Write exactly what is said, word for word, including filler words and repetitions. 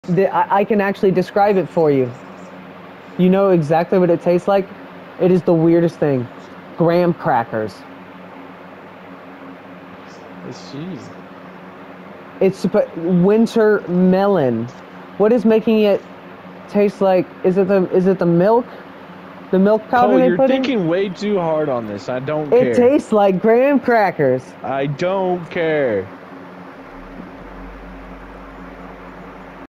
The, I, I can actually describe it for you. You know exactly what it tastes like? It is the weirdest thing. Graham crackers. It's cheese. It's winter melon. What is making it taste like? Is it the is it the milk? The milk powder Cole, they you're put in? thinking way too hard on this. I don't It care. tastes like graham crackers. I don't care.